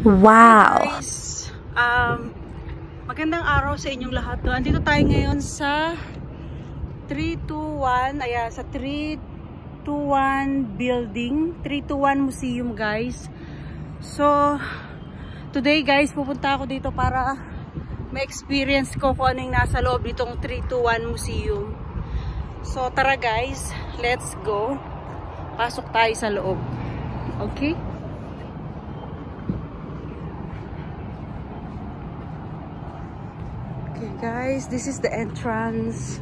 Wow! Hey guys, magandang araw sa inyong lahat. No? Andito tayo ngayon sa 321, ayan, sa 321 building, 321 museum guys. So, today guys, pupunta ako dito para ma-experience ko kung ano yung nasa loob nitong 321 museum. So, tara guys, let's go. Pasok tayo sa loob. Okay? Okay guys, this is the entrance.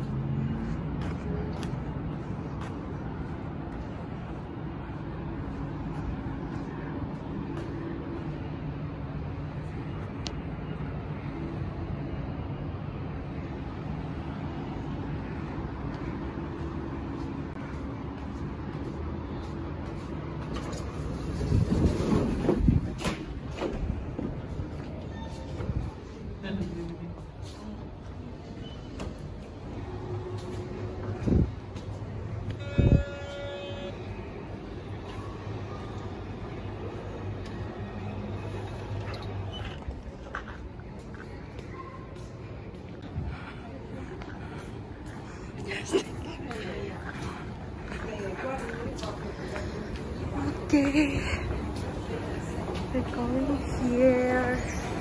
Okay, we're going here.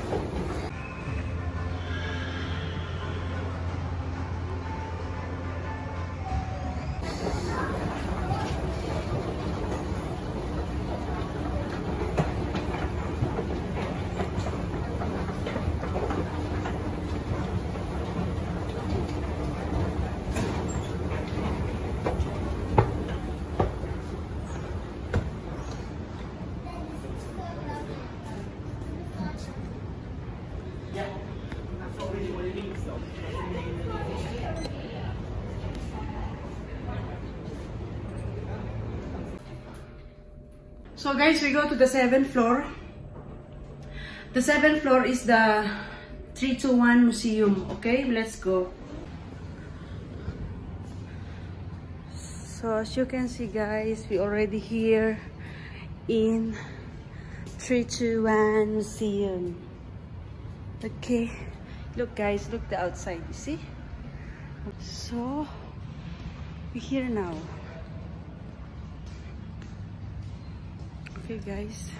So guys, we go to the 7th floor. The 7th floor is the 321 museum. Okay, let's go. So as you can see guys, we already here in 321 museum. Okay, look guys, look the outside, you see? So we're here now. Okay guys,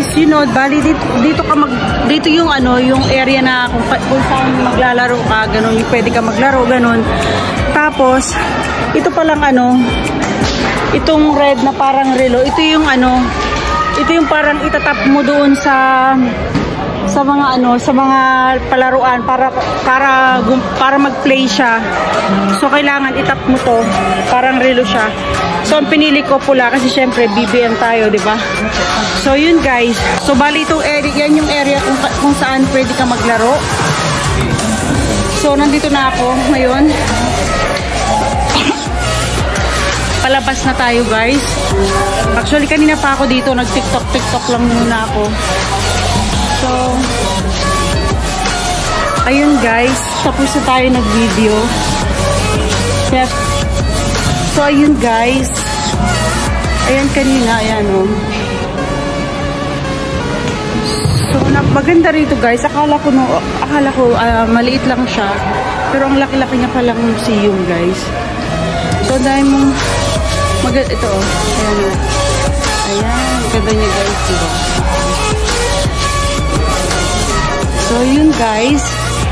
guys, you know, bali dito yung ano, yung area na kung saan maglalaro ka, ganun, yung pwede ka maglaro, ganun. Tapos, ito palang ano, itong red na parang relo, ito yung ano, ito yung parang itatap mo doon sa mga ano, sa mga palaruan para mag-play siya. So kailangan itap mo to, parang relo siya. So ang pinili ko pula kasi syempre BBM tayo, 'di ba? So yun guys. So bali itong area, yan yung area kung saan pwede ka maglaro. So nandito na ako ngayon. Palabas na tayo guys. Actually kanina pa ako dito, nag-TikTok lang muna ako. So ayun guys, tapos na tayo nag-video. Yes. So ayun guys. Ayan kanina, ayan oh. So maganda rito guys. Akala ko maliit lang siya. Pero ang laki-laki niya palang museum guys. So dahil mong ito oh. Ayan oh. Ayan, ganda niya guys, diba? So yun guys.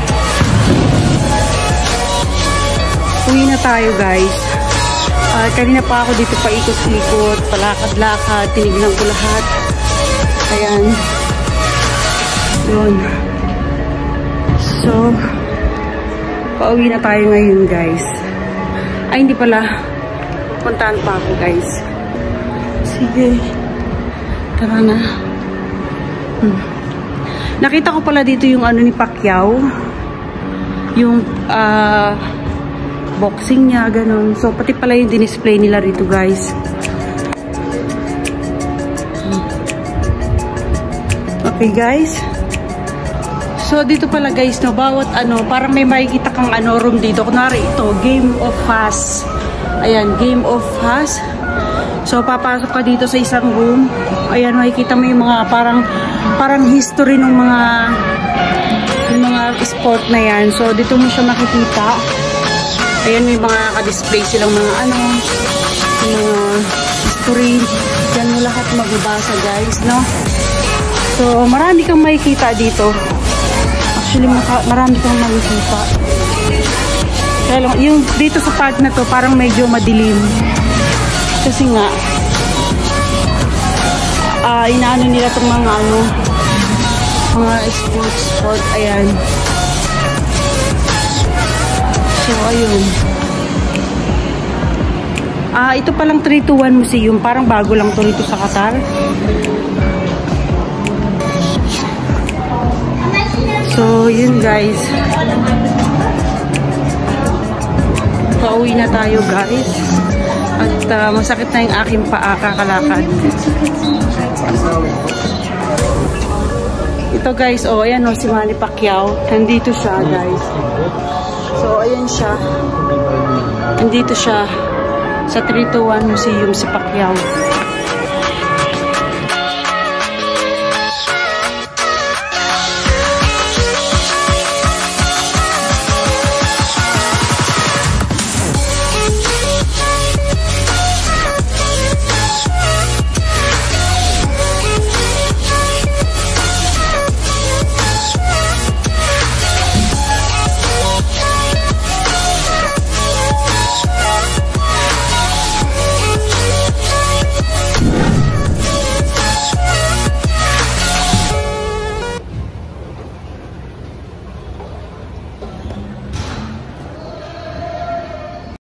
Uwi na tayo guys. Kanina pa ako dito paikot-ikot, palakad-lakad, tinignan ko lahat. Ayan. Yun. So pauwi na tayo ngayon guys. Ay hindi pala. Puntahan pa ako guys. Sige. Tara na. Nakita ko pala dito yung ano ni Pacquiao. Yung boxing niya, ganun. So, pati pala yung dinisplay nila rito, guys. Okay, guys. So, dito pala, guys, no, bawat ano, parang may makikita kang ano, room dito. Kunwari ito, Game of Fast. Ayan, Game of Fast. So, papasok ka dito sa isang room. Ayan, makikita mo yung mga parang history ng mga sport na yan. So, dito mo siya makikita. Ayan, may mga ka-display silang mga ano, mga history. Yan mo lahat magbabasa, guys, no? So, marami kang makikita dito. Actually, marami kang makikita. Kaya lang, yung dito sa part na to, parang medyo madilim. Kasi nga, inaano nila itong mga ano, mga sport, ayan. So, ayun. Ito palang 321 Museum. Parang bago lang to rito sa Qatar. So, yun guys. Pauwi na tayo guys. At masakit na yung aking paa kakalakad. Ito guys, oh, ayan oh, si Manny Pacquiao. Nandito siya guys. So, ayan siya. Nandito siya sa 321 Museum si Pacquiao.